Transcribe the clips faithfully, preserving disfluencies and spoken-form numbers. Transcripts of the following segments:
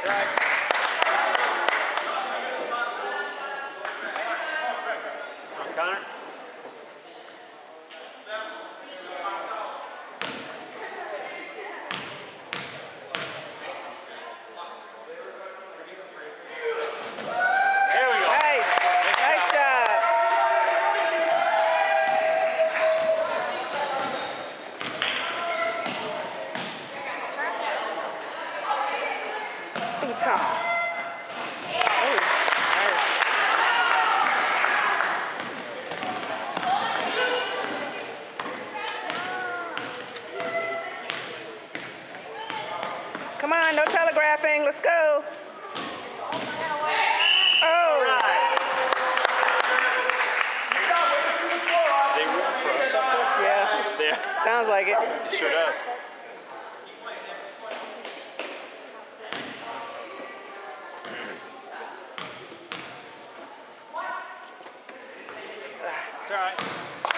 Connor. There we go. Nice. Nice job. Top. Come on, no telegraphing. Let's go. Oh. Right. They room for us up there? Yeah. There. Sounds like it. It sure does. It's all right.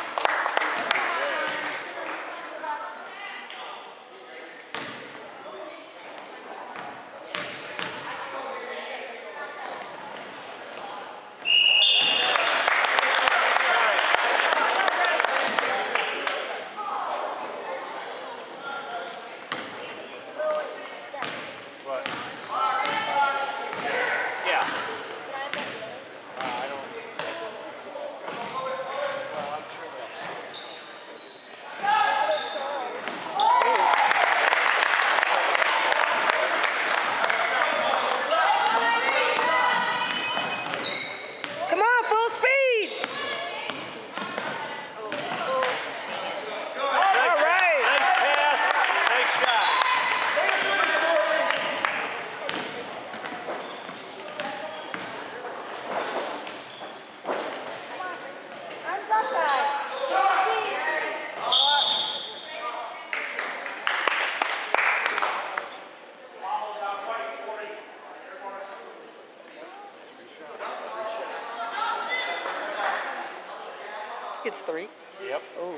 It's three. Yep. Oh.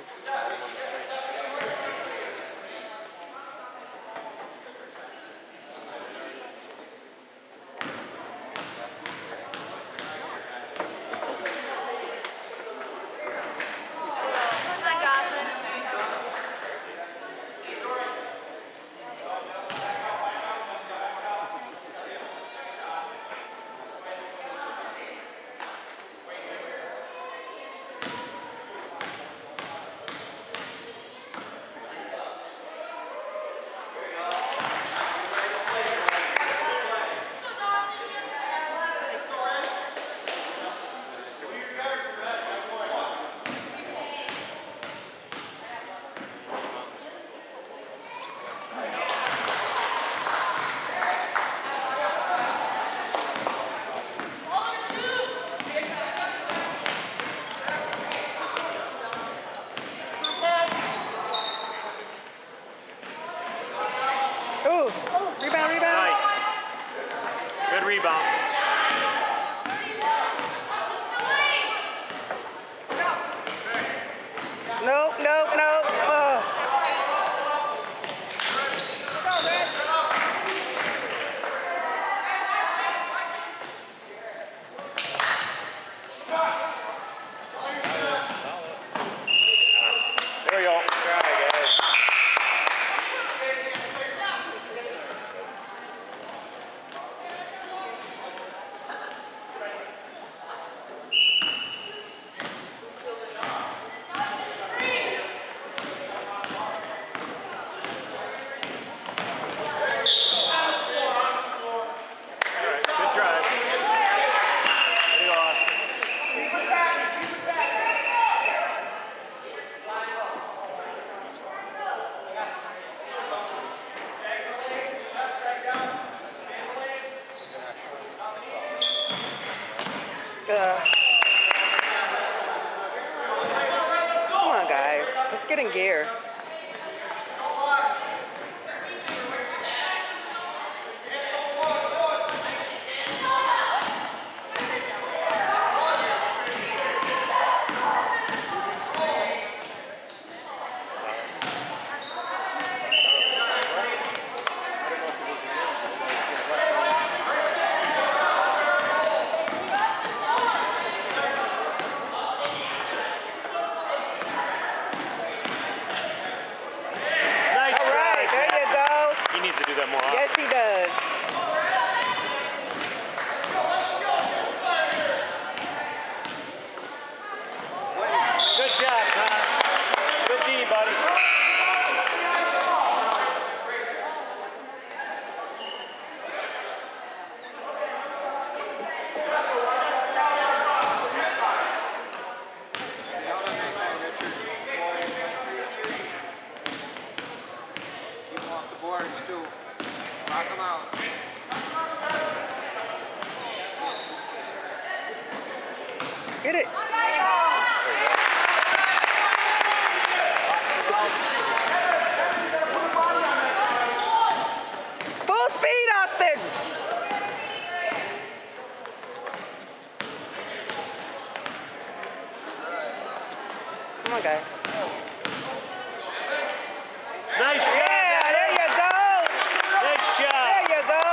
Rebound, rebound. Nice. Good rebound. Nope, nope, nope. Oh. There we go. Try, guys. Uh, come on, guys. Let's get in gear. Get it. Full speed, Austin. Come on, guys. Nice job. Yeah, there you go. Nice job. There you go.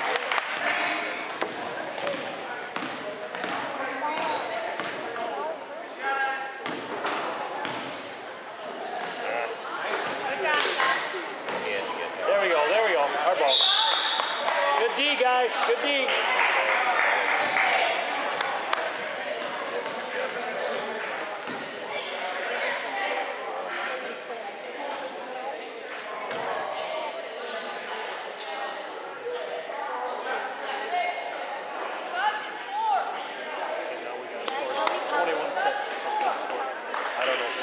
There we go, there we go. Our ball. Good D, guys. Good D. twenty-one seconds. I don't know.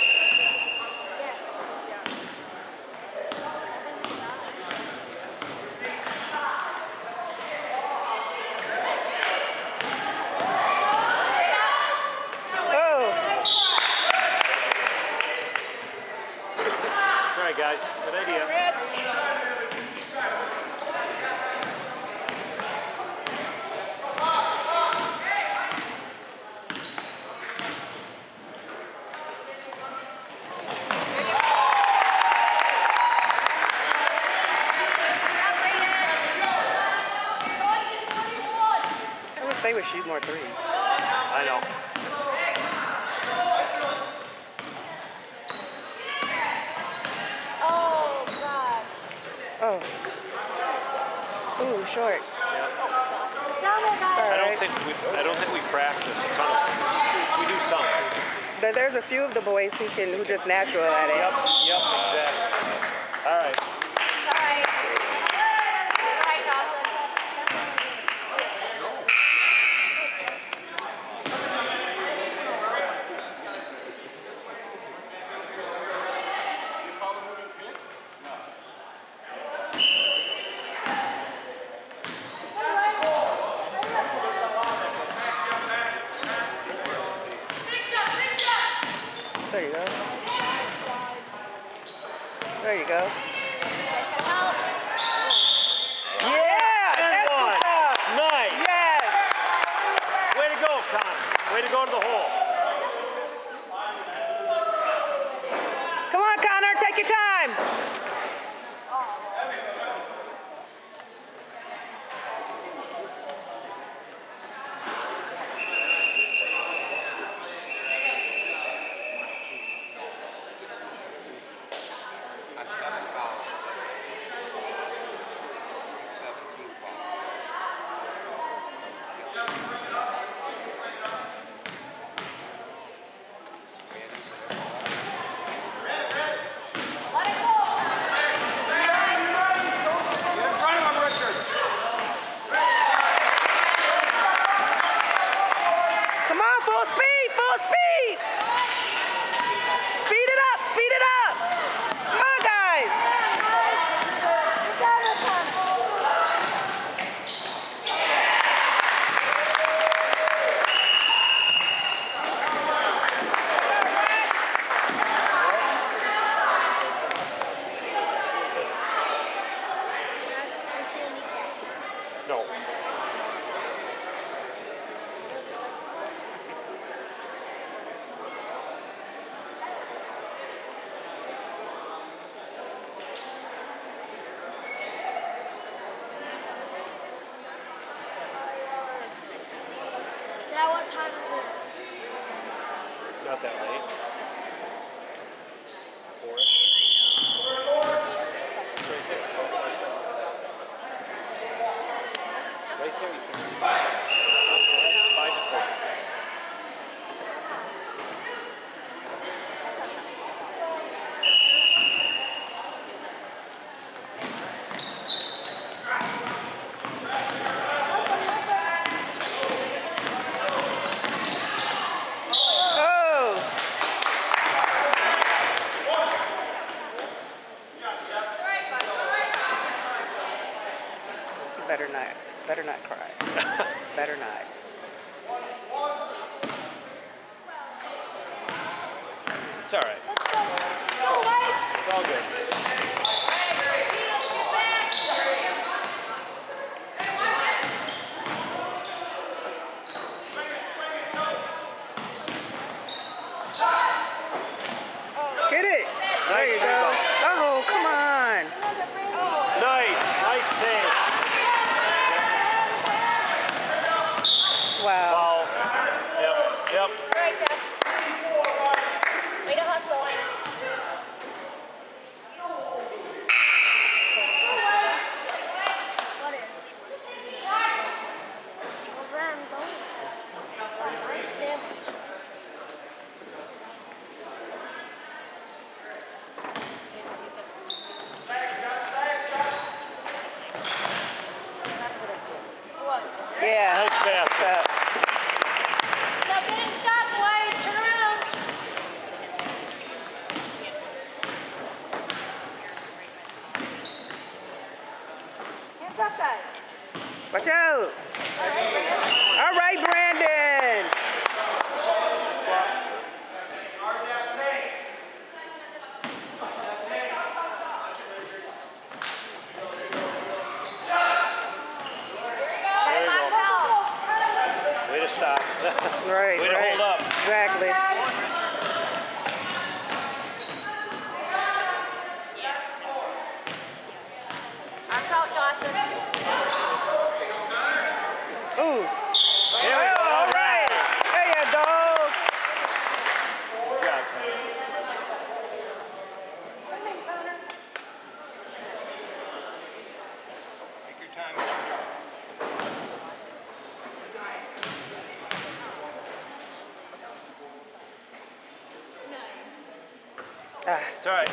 All right, guys. Good idea. I wish they would shoot more threes. I know. Oh, God. Oh. Ooh, short. Yeah. Down there, guys. I don't Alright. think we. I don't think we practice a ton of. We do some. There- There's a few of the boys who can, who just natural at it. Yep. Yep. Exactly. All right. Sorry. All right, Dawson. There you go. There you go. Help. Yeah! And That's one. what's up. Nice. Yes! Way to go, Connor. Way to go to the hole. Come on, Connor, take your time. That's seven fouls. seventeen fouls. Let it go. Get in front of him, Richard. Come on, full speed, full speed. Speed it up, speed it up. Come on, guys. No. Dad, what time is it? Not that late. Four-ish. Right there. You can see. Five to four. Oh. Better not. Better not cry. Better not. It's all right. Let's go. Go, White. It's all good. Get it. There you go. Oh, come on. Nice. Nice save. Wow. Foul. Yep. Yep. All right, Jeff. Way to hustle. What is? Well, Rams only. Nice sandwich. What? Yeah. Nice basket. Now get it stopped, White. Turn around. Hands up, guys. Watch out. All right, Brandon. There you go. Way to stop. Right, Way to right. hold up. Exactly. Arms out, Johnson. Ooh. There we go. Oh, all right. There you go. Good job, son. Take your time. Ah. It's all right.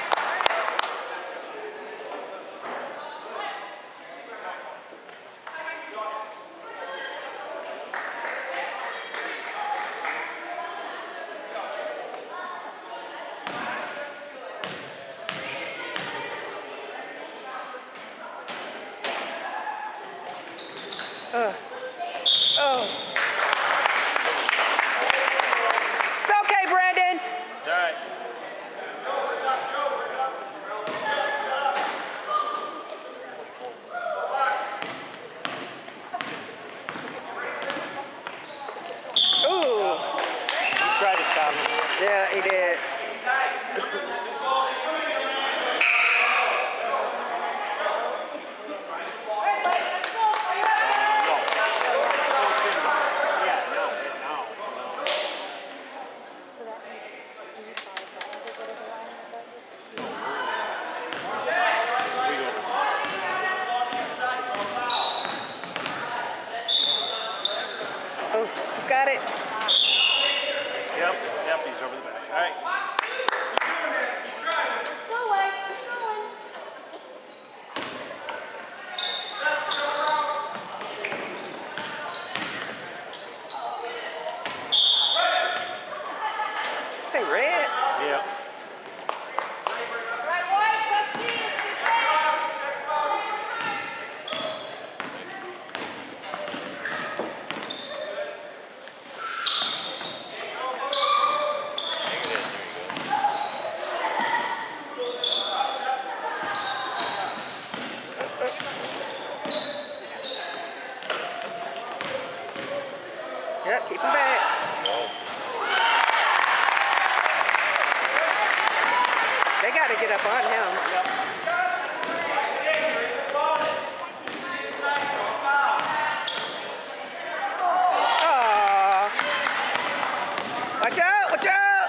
Uh. Oh. It's okay, Brandon. It's all right. Ooh. He tried to stop him. Yeah, he did. Oh, he's got it. Yep, yep, he's over the back. All right. Go, White. Keep going. Say red. Yep. Right, White. Tough knees. Yep, keep him back. They got to get up on him. Aw. Watch out, watch out.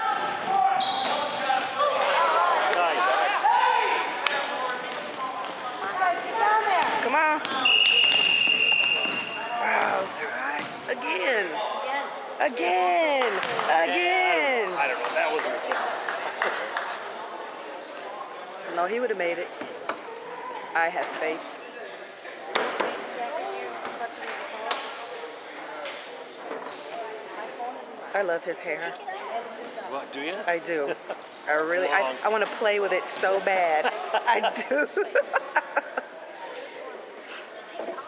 Nice. Get down there. Come on. Oh, Ty. Again. Again. Again. Again. I don't know. That wasn't a good one. No, he would have made it. I have faith. I love his hair. What, do you? I do. I really, I, long. I want to play with it so bad. I do.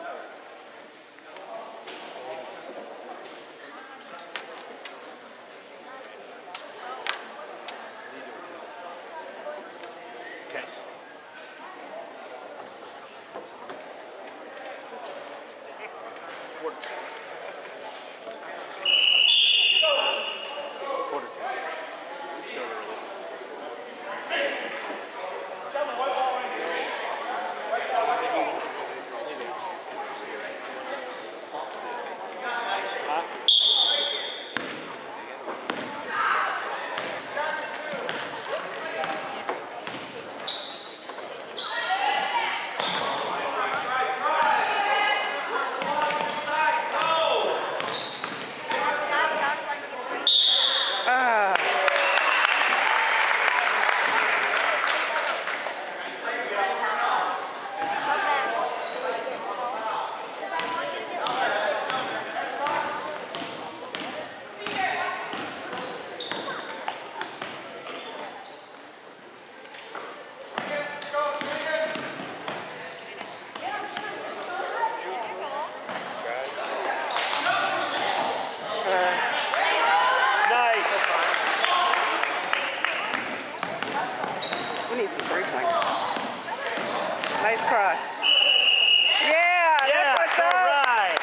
Nice cross. Yeah, Yeah, that's what's all up. right.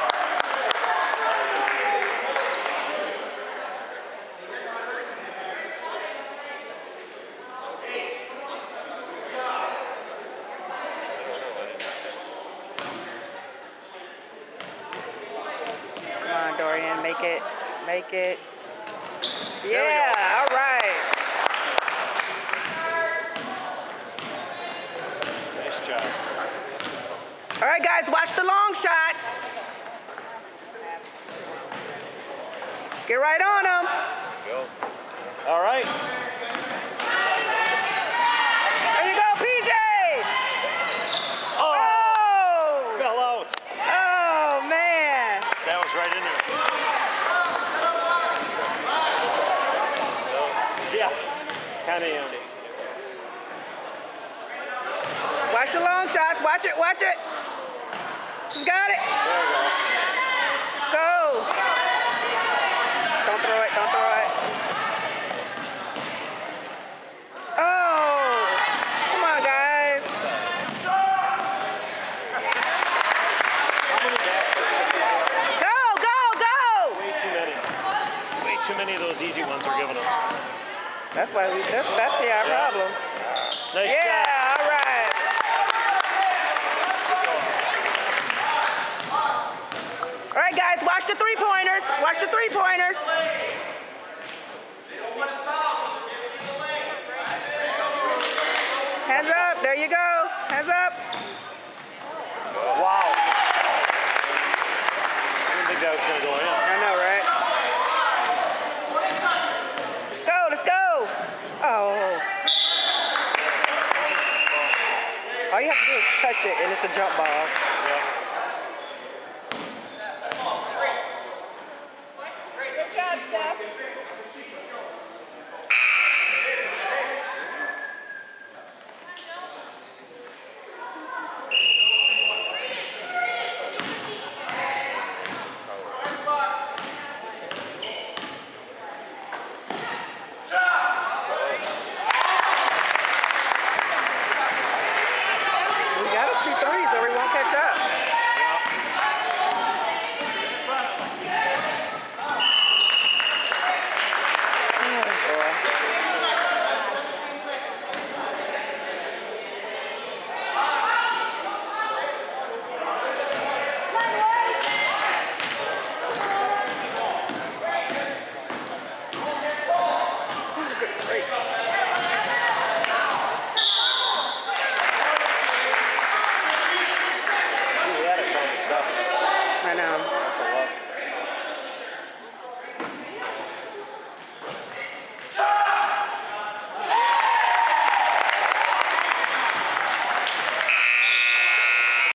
Come on, Dorian, make it, make it. Yeah, all right. Nice job. All right, guys, watch the long shots. Get right on them. Go. All right. There you go, P J. Oh, Oh, fell out. oh man. That was right in there. Yeah, kind of empty. Watch the long shots. Watch it, watch it. She's got it. There we go. Let's go. Don't throw it, don't throw it. Oh, come on, guys. How many baskets? Go, go, go. Way too many. Way too many of those easy ones are giving them. That's why we, that's, that's the our Yeah. problem. Nice Yeah, job. all right. All right, guys, watch the three-pointers. Watch the three-pointers. Hands up. There you go. Hands up. Wow. I didn't think that was going to go in. I know, right? Let's go. Let's go. Oh. All you have to do is touch it, and it's a jump ball.